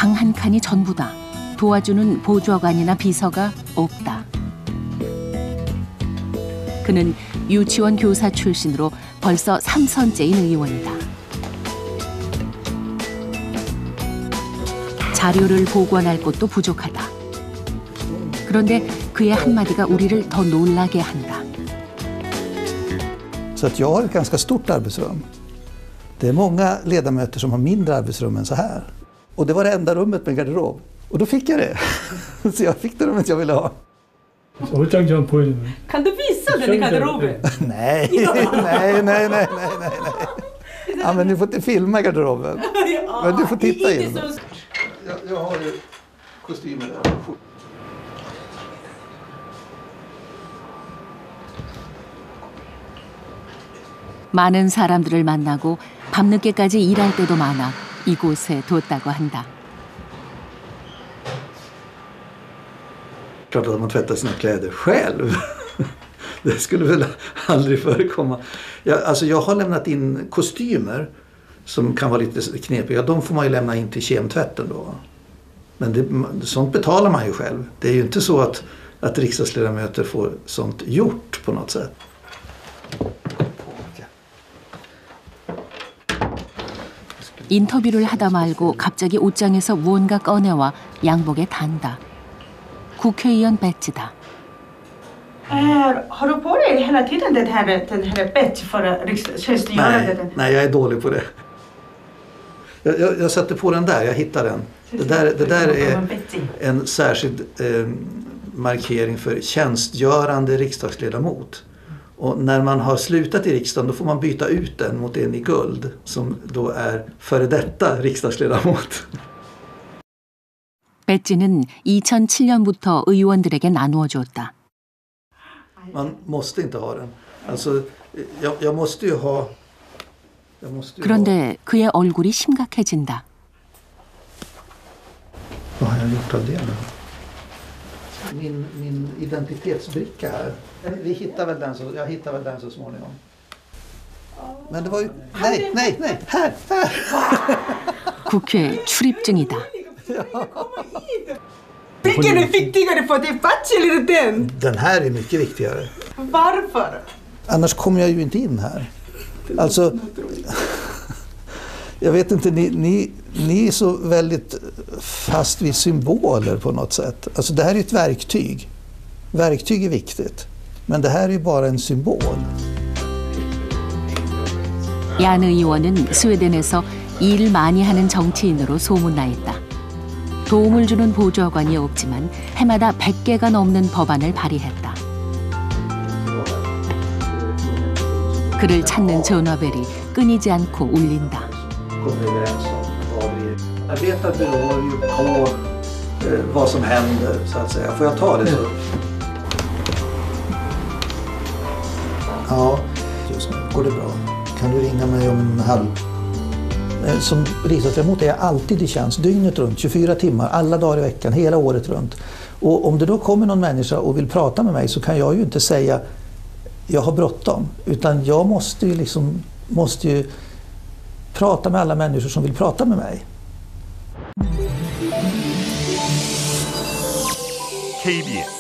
방 한 칸이 전부다. 도와주는 보좌관이나 비서가 없다. 그는 유치원 교사 출신으로 벌써 3선째인 의원이다. 자료를 보관할 곳도 부족하다. 그런데 그의 한마디가 우리를 더 놀라게 한다. Så att jag har ett ganska stort arbetsrum. Det är många ledamöter som har mindre arbetsrum än så här. Och det var det enda rummet med garderob. Och då fick jag det. Så jag fick det rummet jag ville ha. Kan du visa den i garderoben? Nej, nej. Ja, men du får inte filma garderoben. Men du får titta in. Jag har ju kostymer där. 많은 사람들을 만나고 밤늦게까지 일할 때도 많아 이곳에 뒀다고 한다. Klart att man tvättar sina kläder själv. Det skulle väl aldrig förekomma. Jag har lämnat in kostymer som kan vara lite knepiga. De får man ju lämna in till kemtvätten då. Men sånt betalar man ju själv. Det är ju inte så att riksdagsledamöter får sånt gjort på något sätt. 인터뷰를 하다 말고 갑자기 옷장에서 무언가 꺼내와 양복에 단다. 국회의원 배지다. Har du på dig hela tiden den här badge för riksdagsledamöter? Nej, jag är dålig på det. Jag satte på den där, jag hittade den. Det där är en särskild markering för tjänstgörande riksdagsledamot. Och när man har slutat i riksdagen då får man byta ut den mot en i guld som då är före detta riksdagsledamot. 배지는 2007년부터 의원들에게 나누어 줬다. Man måste inte ha den. Alltså, jag måste ju ha... 그런데 그의 얼굴이 심각해진다. Vad har jag gjort av det nu? Min identitetsbricka här. Jag hittar väl den så småningom. Men det var ju... Nej! Här! 국회 출입증이다. Vilken är viktigare för dig, badge eller den? Den här är mycket viktigare. Varför? Annars kommer jag ju inte in här. Alltså... Jag vet inte, ni är så väldigt fast vid symboler på något sätt. Alltså det här är ett verktyg. Verktyg är viktigt. Men det här är bara en symbol. 얀 의원은 스웨덴에서 일 많이 하는 정치인으로 소문나 있다. 도움을 주는 보좌관이 없지만 해마다 100개가 넘는 법안을 발의했다. 그를 찾는 전화벨이 끊이지 않고 울린다. Arbetarbyråer ju på vad som händer så att säga. Får jag ta det så? Ja, just nu går det bra. Kan du ringa mig om en halv? Som riksdagsledamot är jag alltid i tjänst, dygnet runt, 24 timmar, alla dagar i veckan, hela året runt. Och om det då kommer någon människa och vill prata med mig så kan jag ju inte säga jag har bråttom. Utan jag måste ju prata med alla människor som vill prata med mig. KBS